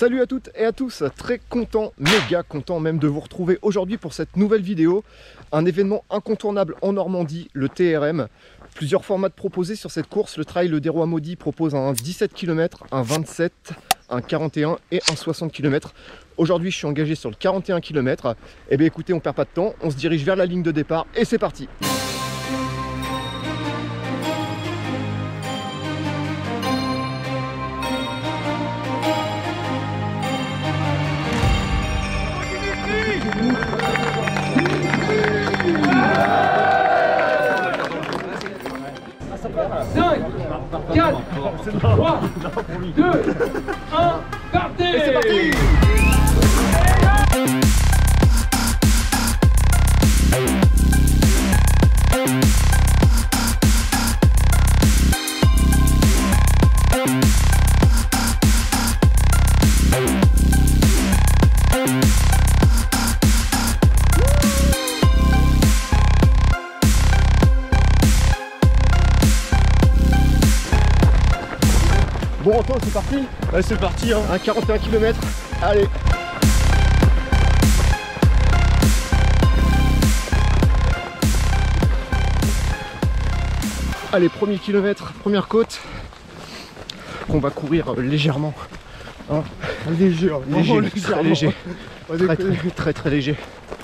Salut à toutes et à tous, très content, méga content même de vous retrouver aujourd'hui pour cette nouvelle vidéo. Un événement incontournable en Normandie, le TRM. Plusieurs formats proposés sur cette course. Le Trail des Rois Maudits propose un 17 km, un 27, un 41 et un 60 km. Aujourd'hui je suis engagé sur le 41 km. Et bien écoutez, on perd pas de temps, on se dirige vers la ligne de départ et c'est parti. Quatre, 3, 2, 1, partez! Et c'est parti! Bon Antoine, c'est parti? Ouais, c'est parti hein. Un 41 km, allez. Allez, premier kilomètre, première côte. On va courir légèrement. Hein, Léger, très léger. Très léger.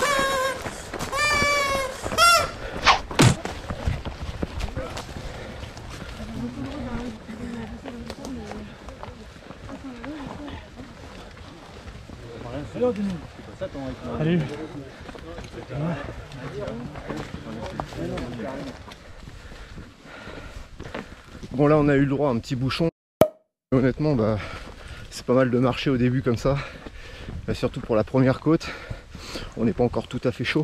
Allez. Bon là on a eu le droit à un petit bouchon. Honnêtement bah c'est pas mal de marcher au début comme ça. Bah, surtout pour la première côte. On n'est pas encore tout à fait chaud.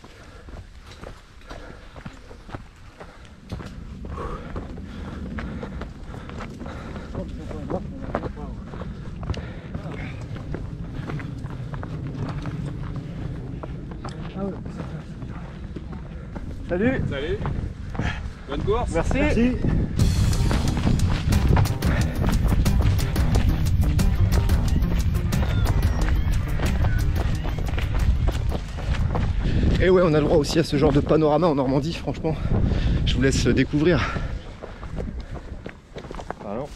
Salut. Salut. Bonne course. Merci. Merci. Et ouais, on a le droit aussi à ce genre de panorama en Normandie, franchement. Je vous laisse découvrir. Alors.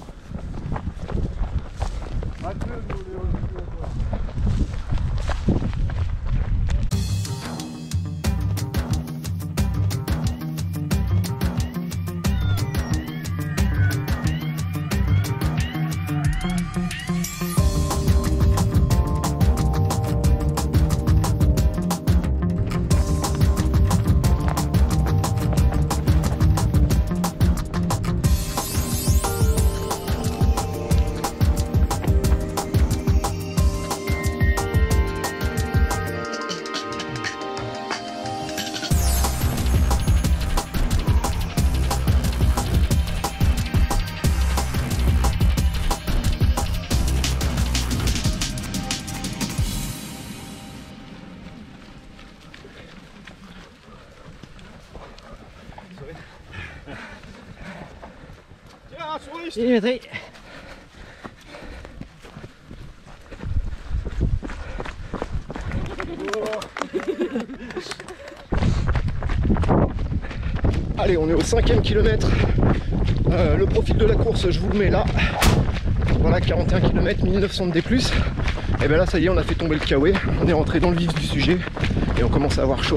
Allez, on est au 5e kilomètre. Le profil de la course, je vous le mets là. Voilà, 41 km, 1900 de D+. Et bien là, ça y est, on a fait tomber le kawaii. On est rentré dans le vif du sujet et on commence à avoir chaud.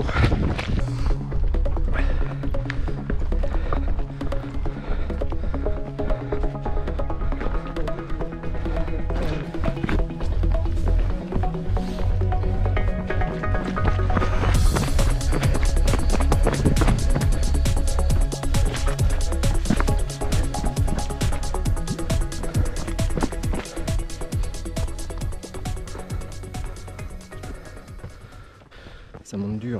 Ça monte dur.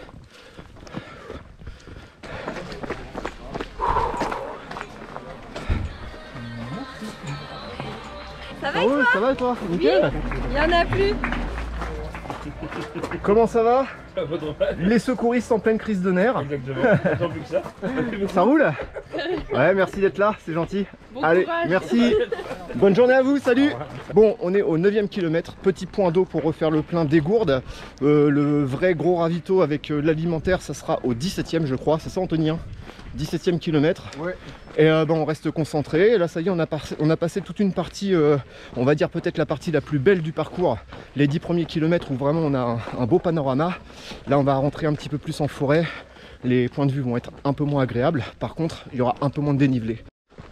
Ça va et toi? Ça va et toi? Nickel. Il y en a plus. Comment ça va? Les secouristes en pleine crise de nerfs. Exactement, plus que ça. Ça roule? Ouais, merci d'être là, c'est gentil. Bon allez, courage. merci. Bonne journée à vous, salut. Bon, on est au 9e kilomètre, petit point d'eau pour refaire le plein des gourdes. Le vrai gros ravito avec l'alimentaire, ça sera au 17e je crois, c'est ça Anthony hein, 17e kilomètre. Ouais. Et on reste concentré. Et là, ça y est, on a passé toute une partie, on va dire peut-être la partie la plus belle du parcours, les 10 premiers kilomètres où vraiment on a un beau panorama. Là, on va rentrer un petit peu plus en forêt. Les points de vue vont être un peu moins agréables. Par contre, il y aura un peu moins de dénivelé.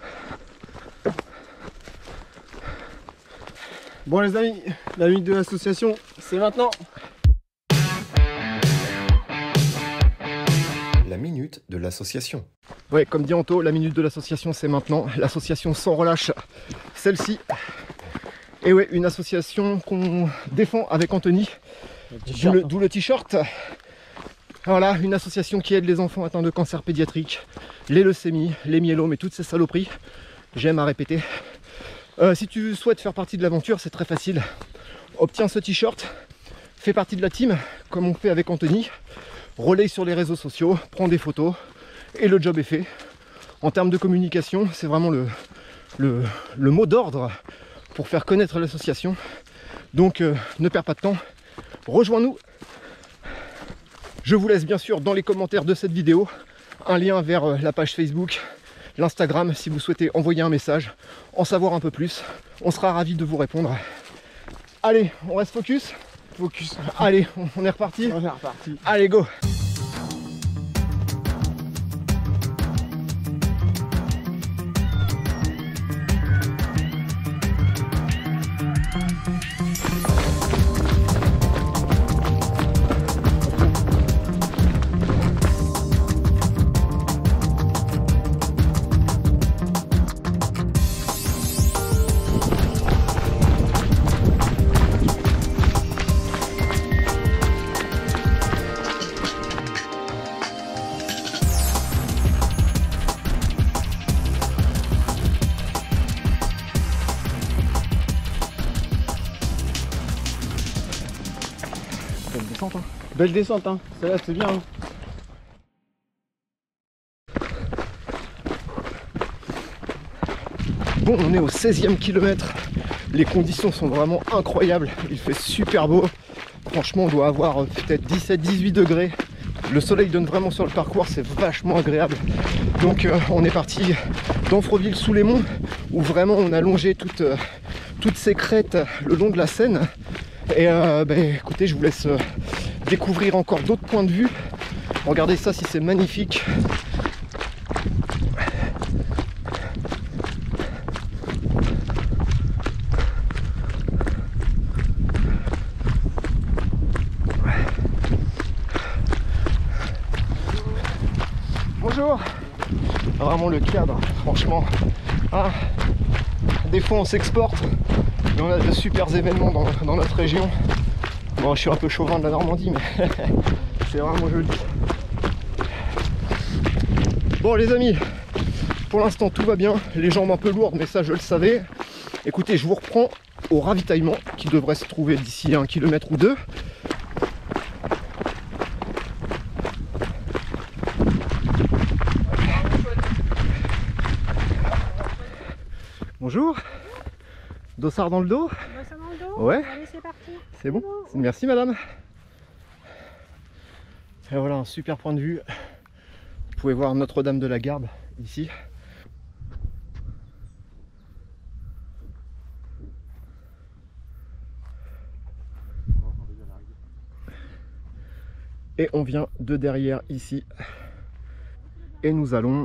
Bon les amis, la minute de l'association, c'est maintenant. La minute de l'association. Ouais, comme dit Anto, la minute de l'association c'est maintenant. L'association sans relâche, celle-ci. Et ouais, une association qu'on défend avec Anthony. D'où le t-shirt. Voilà, une association qui aide les enfants atteints de cancer pédiatrique, les leucémies, les myélomes et toutes ces saloperies. J'aime à répéter. Si tu souhaites faire partie de l'aventure, c'est très facile. Obtiens ce t-shirt, fais partie de la team, comme on fait avec Anthony. Relaye sur les réseaux sociaux, prends des photos et le job est fait. En termes de communication, c'est vraiment le mot d'ordre pour faire connaître l'association. Donc ne perds pas de temps, rejoins-nous. Je vous laisse bien sûr dans les commentaires de cette vidéo un lien vers la page Facebook, l'Instagram si vous souhaitez envoyer un message, en savoir un peu plus. On sera ravis de vous répondre. Allez, on reste focus. Focus. Allez, on est reparti. On est reparti. Allez, go. Belle descente, hein. Belle descente, hein. Celle-là, c'est bien. Hein. Bon, on est au 16e kilomètre. Les conditions sont vraiment incroyables. Il fait super beau. Franchement, on doit avoir peut-être 17-18 degrés. Le soleil donne vraiment sur le parcours, c'est vachement agréable. Donc on est parti d'Amfreville sous les monts, où vraiment on a longé toutes ces crêtes le long de la Seine. Et écoutez, je vous laisse découvrir encore d'autres points de vue. Regardez ça, si c'est magnifique. Bonjour. Vraiment le cadre, franchement. Ah, des fois on s'exporte. Et on a de super événements dans notre région. Bon, je suis un peu chauvin de la Normandie, mais c'est vraiment joli. Bon les amis, pour l'instant tout va bien. Les jambes un peu lourdes, mais ça je le savais. Écoutez, je vous reprends au ravitaillement qui devrait se trouver d'ici 1 kilomètre ou 2. Bonjour. Dossard dans le dos? Dossard dans le dos? Ouais. Allez, c'est parti. C'est bon? Merci madame. Et voilà un super point de vue. Vous pouvez voir Notre-Dame de la Garde ici. Et on vient de derrière ici. Et nous allons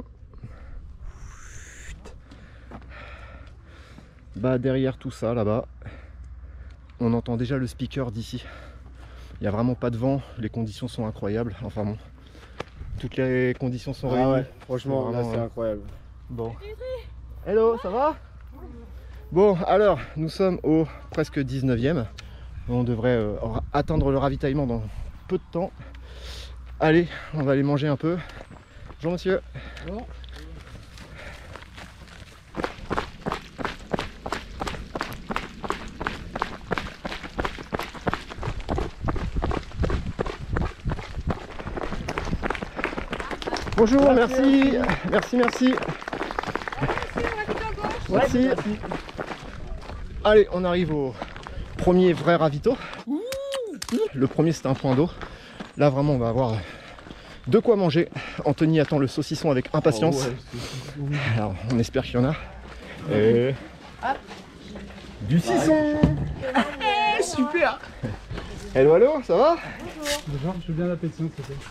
derrière tout ça là-bas. On entend déjà le speaker d'ici. Il n'y a vraiment pas de vent, les conditions sont incroyables. Enfin bon, toutes les conditions sont réunies. Ouais, franchement, là c'est incroyable. Bon. Hello, ça va? Bon, alors, nous sommes au presque 19e. On devrait atteindre le ravitaillement dans peu de temps. Allez, on va aller manger un peu. Bonjour monsieur. Bonjour. Bonjour, merci. Merci. Merci. Merci. Allez, on arrive au premier vrai ravito. Le premier c'était un point d'eau. Là vraiment on va avoir de quoi manger. Anthony attend le saucisson avec impatience. Oh ouais, alors on espère qu'il y en a. Et... du saucisson. super. Hello, hello, ça va? Bonjour, je veux bien la pétition, s'il te plaît.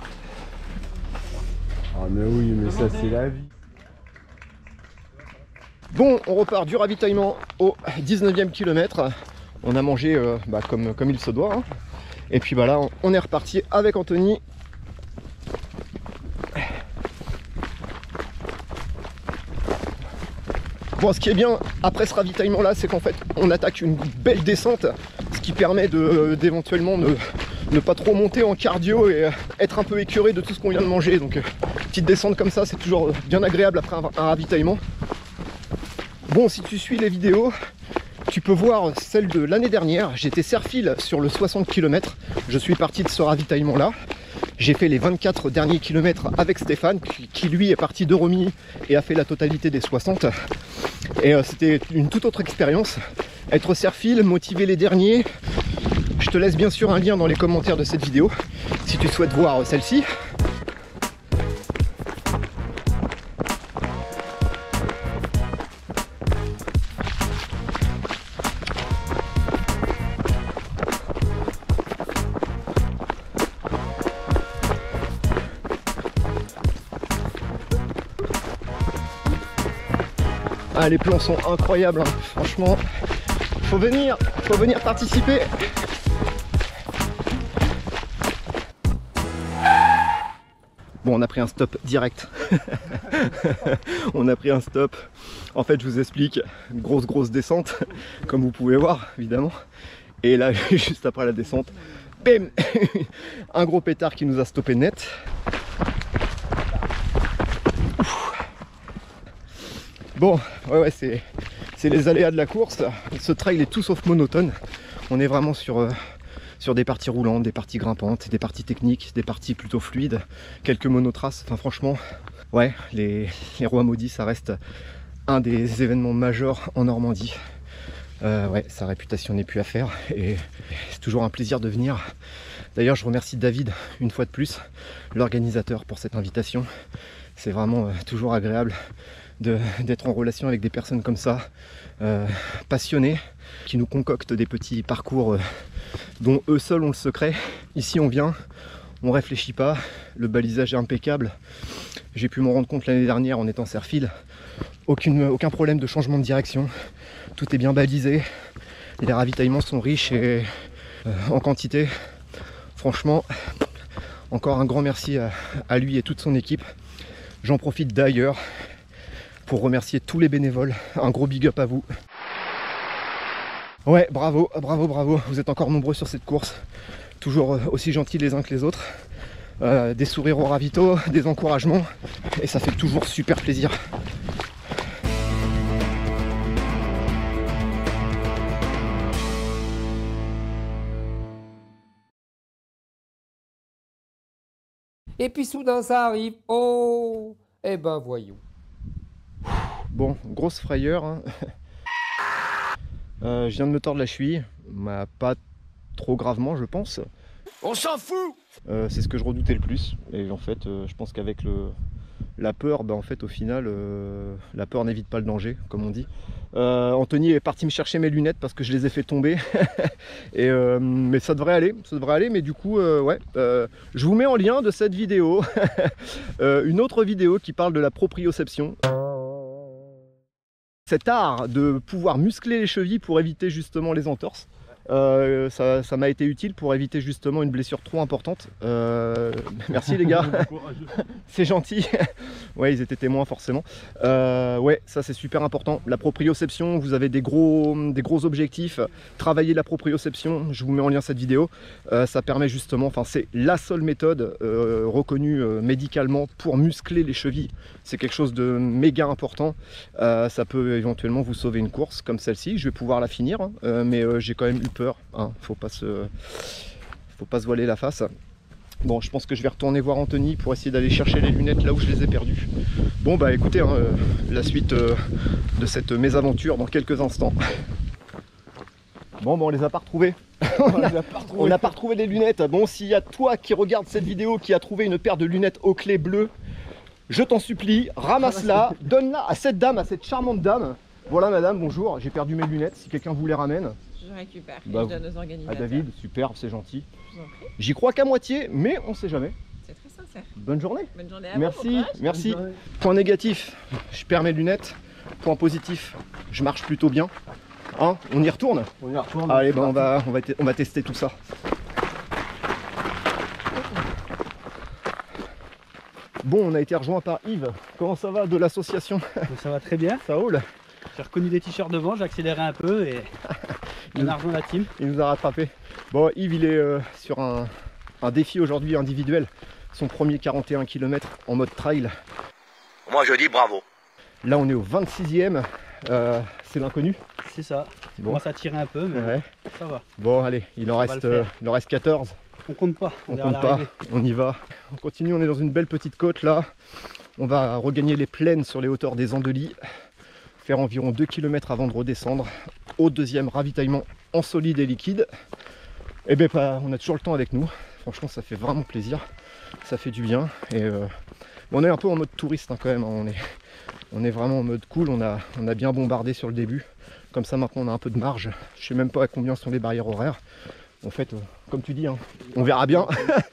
Ah mais oui, mais ça c'est la vie. Bon, on repart du ravitaillement au 19e kilomètre. On a mangé comme il se doit. Hein. Et puis bah là, on est reparti avec Anthony. Bon, ce qui est bien après ce ravitaillement là, c'est qu'en fait on attaque une belle descente, ce qui permet d'éventuellement ne pas trop monter en cardio et être un peu écœuré de tout ce qu'on vient de manger. Donc petite descente comme ça, c'est toujours bien agréable après un ravitaillement. Bon, si tu suis les vidéos, tu peux voir celle de l'année dernière. J'étais serre-file sur le 60 km. Je suis parti de ce ravitaillement là. J'ai fait les 24 derniers kilomètres avec Stéphane, qui lui est parti de Romilly et a fait la totalité des 60. Et c'était une toute autre expérience. Être serre-file, motiver les derniers. Je te laisse bien sûr un lien dans les commentaires de cette vidéo si tu souhaites voir celle-ci. Ah, les plans sont incroyables, hein. Franchement, faut venir participer. Bon, on a pris un stop direct. On a pris un stop. En fait, je vous explique, grosse descente, comme vous pouvez voir, évidemment. Et là, juste après la descente, bam, un gros pétard qui nous a stoppé net. Bon, ouais, c'est les aléas de la course. Ce trail est tout sauf monotone. On est vraiment sur des parties roulantes, des parties grimpantes, des parties techniques, des parties plutôt fluides, quelques monotraces. Enfin franchement, ouais, les Rois Maudits, ça reste un des événements majeurs en Normandie. Ouais, sa réputation n'est plus à faire et c'est toujours un plaisir de venir. D'ailleurs, je remercie David une fois de plus, l'organisateur, pour cette invitation. C'est vraiment toujours agréable d'être en relation avec des personnes comme ça, passionnées, qui nous concoctent des petits parcours dont eux seuls ont le secret. Ici on vient, on réfléchit pas, le balisage est impeccable. J'ai pu m'en rendre compte l'année dernière en étant serre-file. Aucun problème de changement de direction, tout est bien balisé, les ravitaillements sont riches et en quantité. Franchement, encore un grand merci à lui et toute son équipe. J'en profite d'ailleurs pour remercier tous les bénévoles, un gros big up à vous. Ouais, bravo, vous êtes encore nombreux sur cette course, toujours aussi gentils les uns que les autres. Des sourires au ravito, des encouragements, et ça fait toujours super plaisir. Et puis soudain ça arrive, oh, eh ben voyons. Bon, grosse frayeur, hein. Je viens de me tordre la cheville, pas trop gravement je pense. On s'en fout. C'est ce que je redoutais le plus, et en fait je pense qu'avec la peur, en fait au final la peur n'évite pas le danger, comme on dit. Anthony est parti me chercher mes lunettes parce que je les ai fait tomber. Et, mais ça devrait aller, mais du coup ouais, je vous mets en lien de cette vidéo une autre vidéo qui parle de la proprioception. Cet art de pouvoir muscler les chevilles pour éviter justement les entorses. Ça m'a été utile pour éviter justement une blessure trop importante. Merci les gars, c'est gentil. Ouais, ils étaient témoins forcément. Ouais, ça c'est super important. La proprioception, vous avez des gros objectifs. Travaillez la proprioception, je vous mets en lien cette vidéo. Ça permet justement, enfin c'est la seule méthode reconnue médicalement pour muscler les chevilles. C'est quelque chose de méga important. Ça peut éventuellement vous sauver une course comme celle-ci. Je vais pouvoir la finir, hein, mais j'ai quand même eu peur, hein. Faut pas se voiler la face. Bon, je pense que je vais retourner voir Anthony pour essayer d'aller chercher les lunettes là où je les ai perdues. Bon bah écoutez, hein, la suite de cette mésaventure dans quelques instants. Bon, on les a pas retrouvés. On n'a pas retrouvé les lunettes. Bon, s'il y a toi qui regarde cette vidéo qui a trouvé une paire de lunettes aux clés bleues, je t'en supplie, ramasse-la, donne-la à cette dame, à cette charmante dame. Voilà madame, bonjour, j'ai perdu mes lunettes, si quelqu'un vous les ramène. Je récupère Bah, et je donne aux À organisateurs. David, super, c'est gentil. Je vous en prie. J'y crois qu'à moitié, mais on sait jamais. C'est très sincère. Bonne journée. Bonne journée à vous. Merci, bon courage. merci. Point négatif, je perds mes lunettes. Point positif, je marche plutôt bien. Hein, on y retourne? On y retourne. Allez, bah, on va tester tout ça. Bon, on a été rejoint par Yves. Comment ça va de l'association? Ça va très bien. Ça roule? J'ai reconnu des t-shirts devant, j'ai accéléré un peu et on a rejoint la team. Il nous a rattrapé. Bon, Yves, il est sur un défi aujourd'hui individuel. Son premier 41 km en mode trail. Moi je dis bravo. Là, on est au 26e. C'est l'inconnu. C'est ça. On Bon. commence à tirer un peu, mais Ouais. ça va. Bon, allez, il en va le reste faire. 14. On compte pas. On est à compte pas, l'arrivée. on y va. On continue, on est dans une belle petite côte là. On va regagner les plaines sur les hauteurs des Andelys. Faire environ 2 km avant de redescendre au deuxième ravitaillement en solide et liquide. Et ben on a toujours le temps avec nous. Franchement, ça fait vraiment plaisir. Ça fait du bien. Et on est un peu en mode touriste hein, quand même. On est vraiment en mode cool. On a bien bombardé sur le début. Comme ça, maintenant, on a un peu de marge. Je sais même pas à combien sont les barrières horaires. En fait, comme tu dis, hein, on verra bien.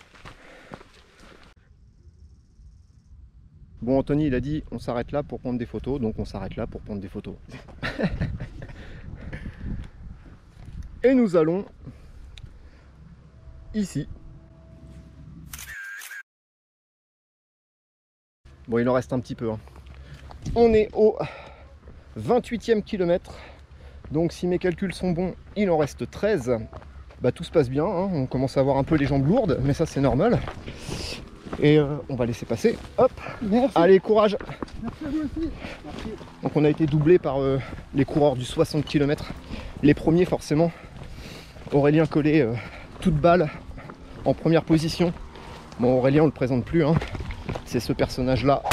Bon, Anthony, il a dit on s'arrête là pour prendre des photos, donc on s'arrête là pour prendre des photos. Et nous allons ici. Bon, il en reste un petit peu. Hein. On est au 28e kilomètre. Donc si mes calculs sont bons, il en reste 13. Bah, tout se passe bien, hein. On commence à avoir un peu les jambes lourdes, mais ça c'est normal. Et on va laisser passer. Hop. Merci. Allez, courage. Merci à vous aussi. Merci. Donc on a été doublé par les coureurs du 60 km. Les premiers forcément. Aurélien Collet, toute balle, en première position. Bon, Aurélien on le présente plus, hein. C'est ce personnage là.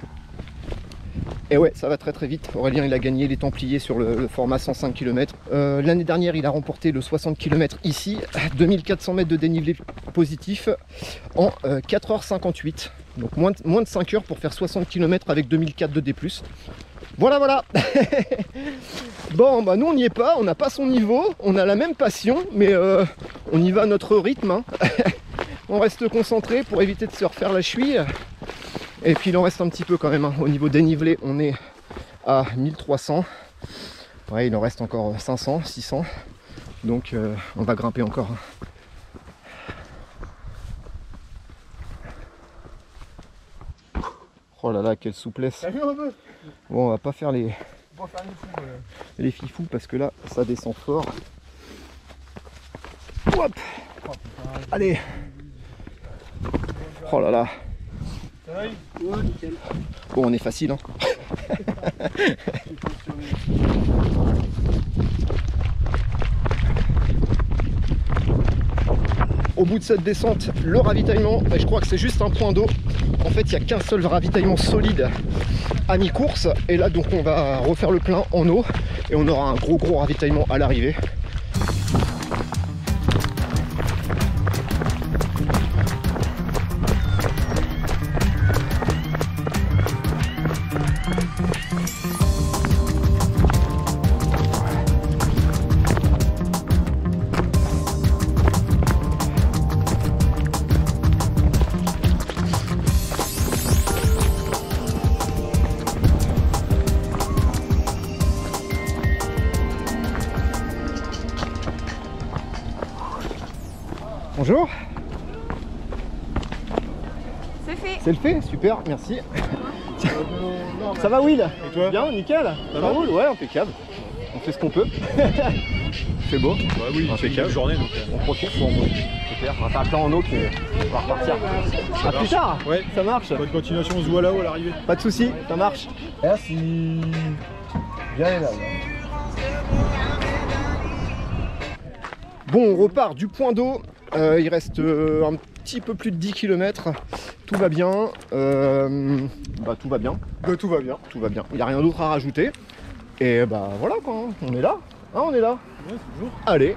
Et ouais, ça va très très vite. Aurélien il a gagné les Templiers sur le format 105 km. L'année dernière il a remporté le 60 km ici, 2400 mètres de dénivelé positif en 4h58. Donc moins de 5 heures pour faire 60 km avec 2004 de D+. Voilà, voilà. Bon, bah nous on n'y est pas, on n'a pas son niveau, on a la même passion, mais on y va à notre rythme. Hein. On reste concentré pour éviter de se refaire la cheville. Et puis il en reste un petit peu quand même, hein. Au niveau dénivelé, on est à 1300. Ouais, il en reste encore 500, 600. Donc on va grimper encore. Oh là là, quelle souplesse. Bon, on va pas faire les fifous parce que là, ça descend fort. Hop. Allez. Oh là là. Ouais, nickel. Bon, on est facile, hein. Au bout de cette descente, le ravitaillement, je crois que c'est juste un point d'eau. En fait, il n'y a qu'un seul ravitaillement solide à mi-course. Et là, donc, on va refaire le plein en eau. Et on aura un gros ravitaillement à l'arrivée. Bonjour. C'est fait. C'est le fait, super, merci. Ça va Will? Et toi? Bien, nickel. Ça roule? Ouais, impeccable. On fait ce qu'on peut. C'est beau. Ouais, oui, c'est une journée donc. On profite. Bon, super. On va faire un plein en eau puis on va repartir. À plus tard. Ouais. Ça marche. Bonne continuation, on se voit là-haut à l'arrivée. Pas de soucis, ça marche. Merci. Bien là. Bon, on repart du point d'eau. Il reste un petit peu plus de 10 km. Tout va bien. Bah, tout va bien. Tout va bien. Tout va bien. Il n'y a rien d'autre à rajouter. Et bah voilà quoi, on est là. Ah, on est là. Ouais, toujours. Allez.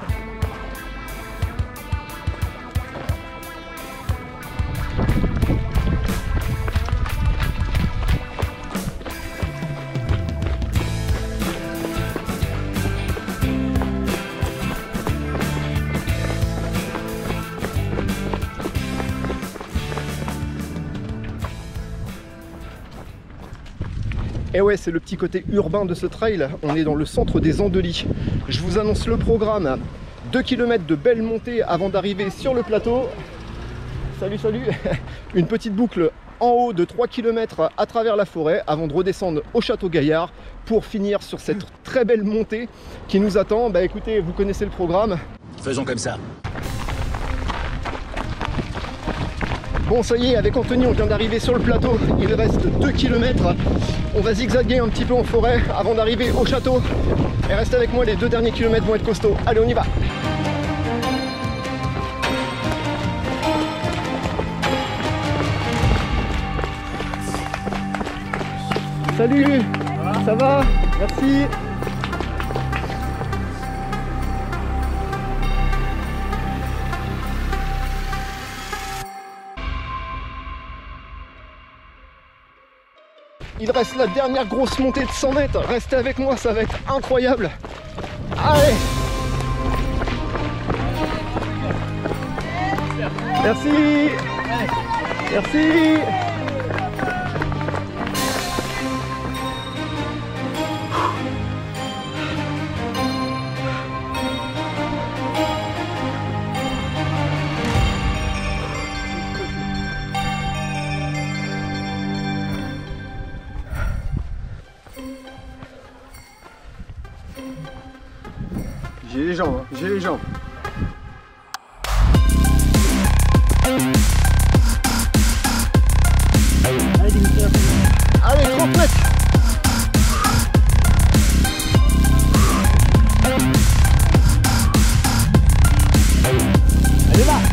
Et ouais, c'est le petit côté urbain de ce trail. On est dans le centre des Andelys. Je vous annonce le programme. 2 km de belle montée avant d'arriver sur le plateau. Salut, salut. Une petite boucle en haut de 3 km à travers la forêt avant de redescendre au Château Gaillard pour finir sur cette très belle montée qui nous attend. Bah écoutez, vous connaissez le programme. Faisons comme ça. Bon, ça y est, avec Anthony, on vient d'arriver sur le plateau. Il reste 2 km. On va zigzaguer un petit peu en forêt avant d'arriver au château. Et restez avec moi, les 2 derniers kilomètres vont être costauds. Allez, on y va. Salut, ça va? Merci. Il reste la dernière grosse montée de 100 mètres. Restez avec moi, ça va être incroyable. Allez! Merci! Merci! J'ai les jambes, hein. J'ai les jambes. Allez, 30 mètres! Allez là!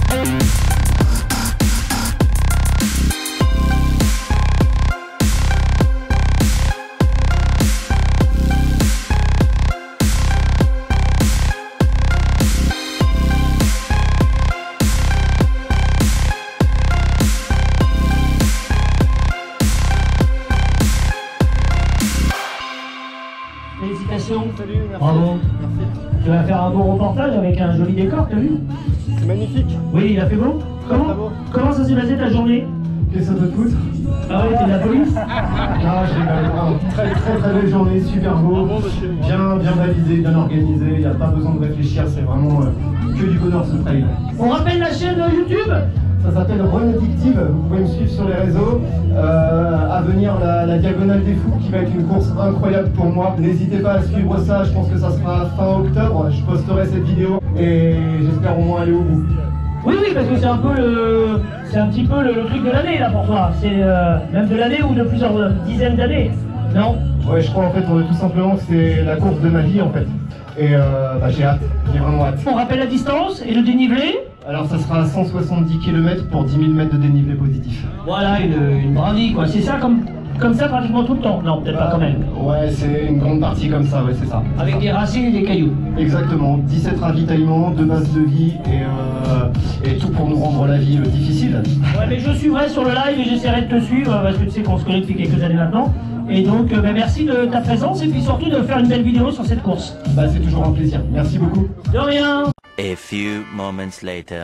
Félicitations. Salut, merci. Bravo. Merci. Tu vas faire un beau reportage avec un joli décor, t'as vu? C'est magnifique. Oui, il a fait beau. Comment ça s'est passé ta journée? Qu'est-ce que ça te fout? Ah ouais, t'es de la police? Non, je rigole. Très belle journée, super beau. Bien balisé, bien organisé. Il n'y a pas besoin de réfléchir, c'est vraiment que du bonheur ce trail. On rappelle la chaîne YouTube? Ça s'appelle Renaudictive, vous pouvez me suivre sur les réseaux. À venir la Diagonale des Fous qui va être une course incroyable pour moi. N'hésitez pas à suivre ça, je pense que ça sera fin octobre. Je posterai cette vidéo et j'espère au moins aller au bout. Oui, parce que c'est un petit peu le truc de l'année là pour toi. C'est même de l'année ou de plusieurs dizaines d'années, non? Ouais, je crois en fait tout simplement que c'est la course de ma vie en fait. Et j'ai hâte, j'ai vraiment hâte. On rappelle la distance et le dénivelé? Alors ça sera 170 km pour 10 000 mètres de dénivelé positif. Voilà, une brindille quoi. C'est ça comme ça pratiquement tout le temps? Non, peut-être pas quand même. Ouais, c'est une grande partie comme ça, ouais, c'est ça. Avec des racines et des cailloux. Exactement, 17 ravitaillements, 2 bases de vie et tout pour nous rendre la vie difficile. Ouais, mais je suivrai sur le live et j'essaierai de te suivre parce que tu sais qu'on se connaît depuis quelques années maintenant. Et donc, merci de ta présence et puis surtout de faire une belle vidéo sur cette course. Bah, c'est toujours un plaisir. Merci beaucoup. De rien. A few moments later.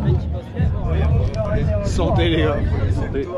Santé les gars. Santé.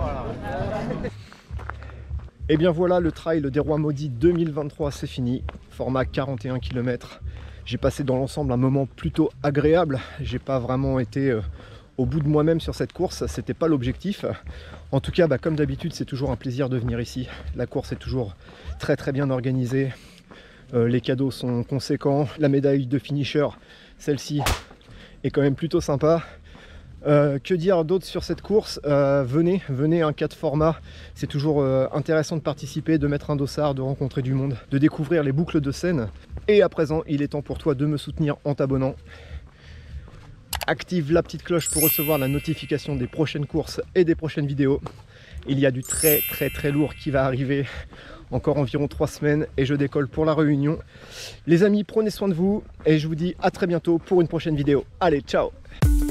Et bien voilà, le trail des Rois Maudits 2023, c'est fini. Format 41 km. J'ai passé dans l'ensemble un moment plutôt agréable. J'ai pas vraiment été au bout de moi-même sur cette course, c'était pas l'objectif. En tout cas, comme d'habitude, c'est toujours un plaisir de venir ici. La course est toujours très bien organisée. Les cadeaux sont conséquents. La médaille de finisher, celle-ci, est quand même plutôt sympa. Que dire d'autre sur cette course? Venez, un 4 format, c'est toujours intéressant de participer, de mettre un dossard, de rencontrer du monde, de découvrir les boucles de Seine. Et à présent, il est temps pour toi de me soutenir en t'abonnant. Active la petite cloche pour recevoir la notification des prochaines courses et des prochaines vidéos. Il y a du très lourd qui va arriver Encore environ 3 semaines et je décolle pour la Réunion. Les amis, prenez soin de vous et je vous dis à très bientôt pour une prochaine vidéo. Allez, ciao!